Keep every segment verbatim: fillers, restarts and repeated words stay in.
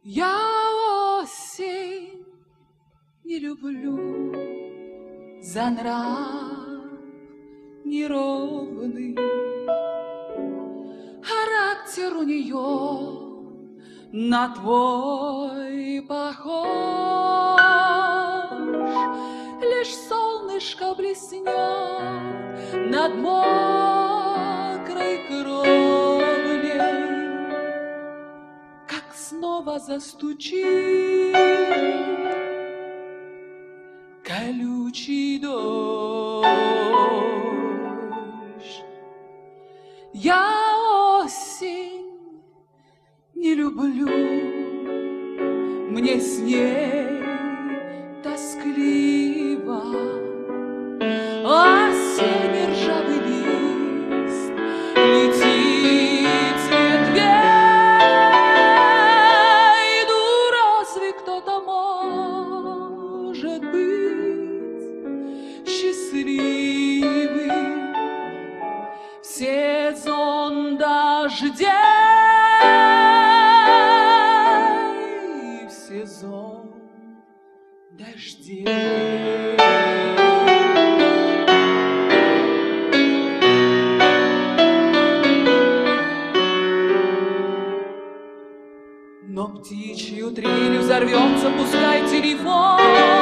Я осень не люблю за нрав неровный. Характер у нее на твой похож. Лишь солнышко блеснет над мокрой кровлей, как снова застучит колючий дождь. Я осень не люблю, мне с ней тоскливо. Осенний ржавый лист летит с ветвей. Ну разве кто-то может быть счастливым в сезон дождей? В сезон дождей. Но птичью трелью взорвется, пускай телефон,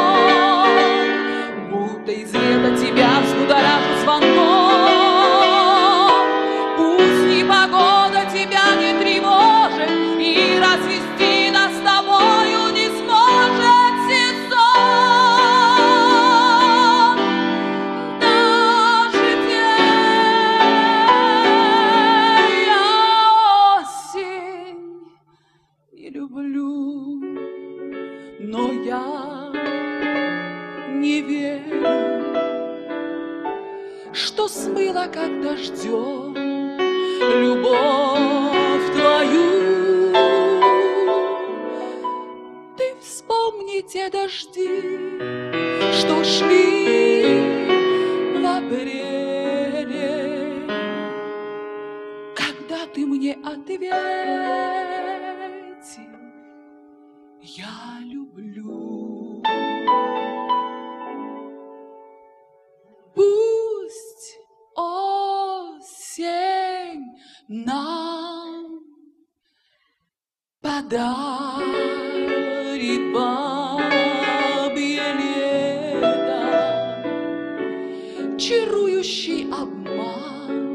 будто из лета тебя взбудоражит звонком. Пусть непогода тебя не тревожит, и развести нас с тобою не сможет сезон дождей. Я осень не люблю, но я не верю, что смыла как дождем любовь твою. Ты вспомни те дожди, что шли в апреле, когда ты мне ответил: я люблю. Пусть осень нам подарит бабье лето, чарующий обман